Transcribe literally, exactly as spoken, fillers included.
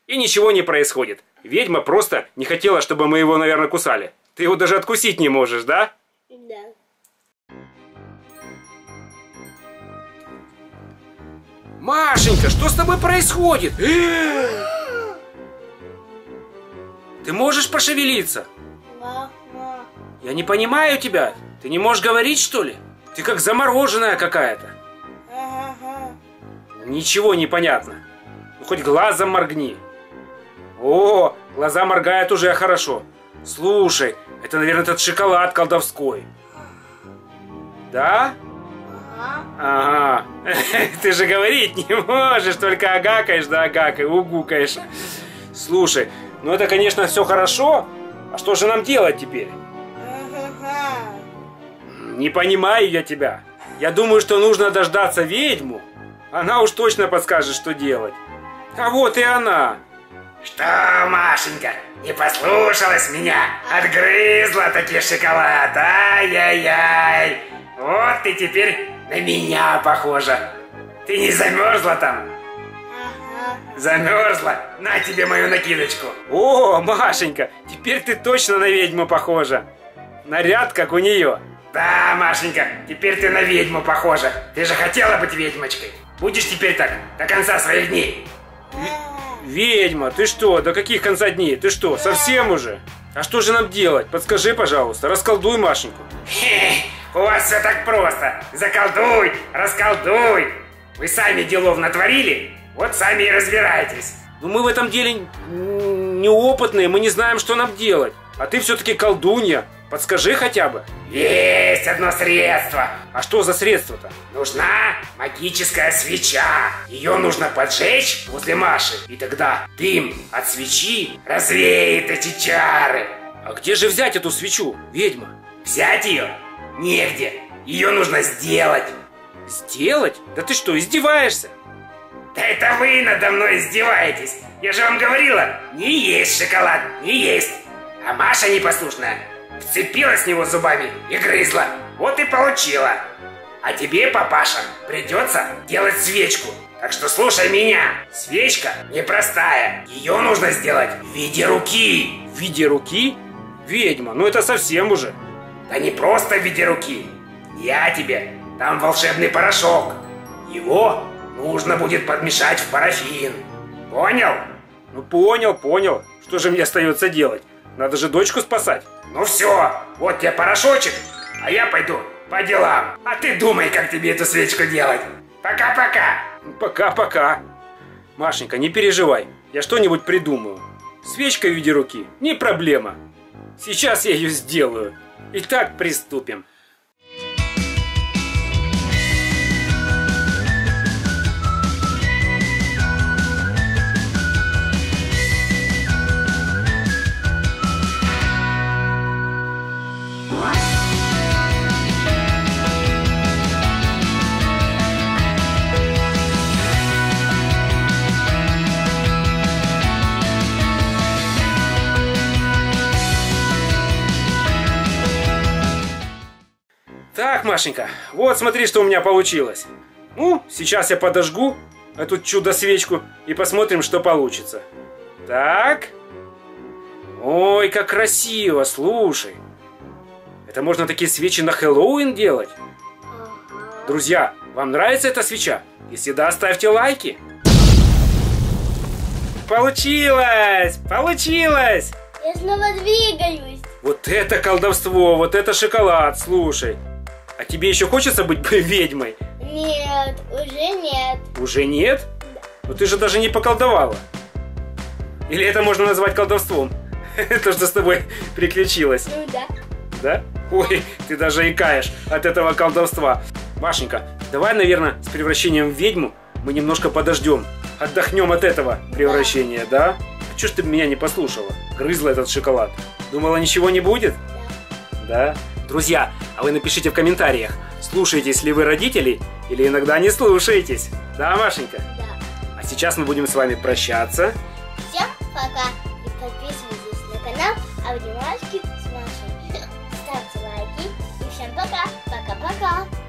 и ничего не происходит. Ведьма просто не хотела, чтобы мы его, наверное, кусали. Ты его даже откусить не можешь, да? Да. Машенька, что с тобой происходит? Ты можешь пошевелиться? Мама. Я не понимаю тебя. Ты не можешь говорить, что ли? Ты как замороженная какая-то. Ага. Ничего не понятно. Ну, хоть глазом моргни. О, глаза моргают уже хорошо. Слушай, это, наверное, этот шоколад колдовской. Да? Ага. Ага. Ты же говорить не можешь, только агакаешь да агакай, угукаешь. Слушай, ну это, конечно, все хорошо. А что же нам делать теперь? Ага. Не понимаю я тебя. Я думаю, что нужно дождаться ведьму. Она уж точно подскажет, что делать. А вот и она. Что, Машенька, не послушалась меня? Отгрызла таки шоколад. Ай-яй-яй. Вот ты теперь на меня похожа. Ты не замерзла там? Ага. Замерзла? На тебе мою накидочку. О, Машенька, теперь ты точно на ведьму похожа. Наряд, как у нее. Да, Машенька, теперь ты на ведьму похожа. Ты же хотела быть ведьмочкой. Будешь теперь так до конца своих дней. Ведьма, ты что? До каких конца дней? Ты что, совсем уже? А что же нам делать? Подскажи, пожалуйста. Расколдуй Машеньку. Хе, у вас все так просто. Заколдуй, расколдуй. Вы сами делов натворили, вот сами и разбирайтесь. Но мы в этом деле неопытные, мы не знаем, что нам делать. А ты все-таки колдунья. Подскажи хотя бы. Есть одно средство. А что за средство-то? Нужна магическая свеча. Ее нужно поджечь возле Маши. И тогда дым от свечи развеет эти чары. А где же взять эту свечу, ведьма? Взять ее негде. Ее нужно сделать. Сделать? Да ты что, издеваешься? Да это вы надо мной издеваетесь. Я же вам говорила, не есть шоколад, не есть. А Маша непослушная вцепилась в него зубами и грызла. Вот и получила. А тебе, папаша, придется делать свечку. Так что слушай меня. Свечка непростая. Ее нужно сделать в виде руки. В виде руки? Ведьма, ну это совсем уже. Да не просто в виде руки. Я тебе дам волшебный порошок. Его нужно будет подмешать в парафин. Понял? Ну понял, понял. Что же мне остается делать? Надо же дочку спасать. Ну все, вот тебе порошочек, а я пойду по делам. А ты думай, как тебе эту свечку делать. Пока-пока. Пока-пока. Машенька, не переживай. Я что-нибудь придумаю. Свечка в виде руки, не проблема. Сейчас я ее сделаю. Итак, приступим. Так, Машенька, вот смотри, что у меня получилось. Ну, сейчас я подожгу эту чудо-свечку и посмотрим, что получится. Так. Ой, как красиво, слушай. Это можно такие свечи на Хэллоуин делать? Друзья, вам нравится эта свеча? Если да, ставьте лайки. Получилось! Получилось! Я снова двигаюсь. Вот это колдовство, вот это шоколад, слушай. А тебе еще хочется быть ведьмой? Нет, уже нет. Уже нет? Да. Но ты же даже не поколдовала. Или это можно назвать колдовством? То, что с тобой приключилось. Ну да. Да? Ой, ты даже икаешь от этого колдовства. Машенька, давай, наверное, с превращением в ведьму мы немножко подождем. Отдохнем от этого превращения, да? А чё ж ты меня не послушала? Грызла этот шоколад. Думала, ничего не будет? Да. Друзья, а вы напишите в комментариях, слушаетесь ли вы родителей или иногда не слушаетесь. Да, Машенька? Да. А сейчас мы будем с вами прощаться. Всем пока. И подписывайтесь на канал Обнимашки с Машей. Ставьте лайки. И всем пока. Пока-пока.